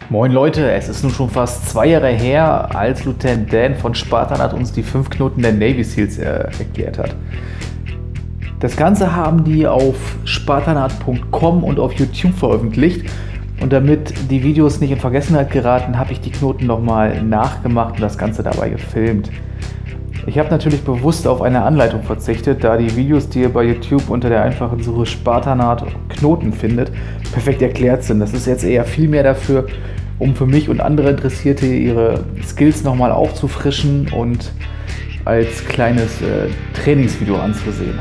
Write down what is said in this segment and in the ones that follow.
Moin Leute, es ist nun schon fast 2 Jahre her, als Lieutenant Dan von Spartanat uns die 5 Knoten der Navy Seals erklärt hat. Das Ganze haben die auf spartanat.com und auf YouTube veröffentlicht. Und damit die Videos nicht in Vergessenheit geraten, habe ich die Knoten nochmal nachgemacht und das Ganze dabei gefilmt. Ich habe natürlich bewusst auf eine Anleitung verzichtet, da die Videos, die ihr bei YouTube unter der einfachen Suche Spartanat Knoten findet, perfekt erklärt sind. Das ist jetzt eher viel mehr dafür, um für mich und andere Interessierte ihre Skills nochmal aufzufrischen und als kleines Trainingsvideo anzusehen.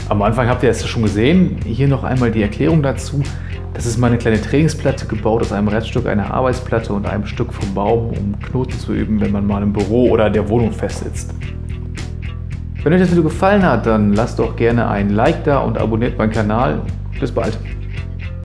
Am Anfang habt ihr es schon gesehen. Hier noch einmal die Erklärung dazu. Das ist meine kleine Trainingsplatte, gebaut aus einem Reststück einer Arbeitsplatte und einem Stück vom Baum, um Knoten zu üben, wenn man mal im Büro oder der Wohnung festsitzt. Wenn euch das Video gefallen hat, dann lasst doch gerne ein Like da und abonniert meinen Kanal. Bis bald.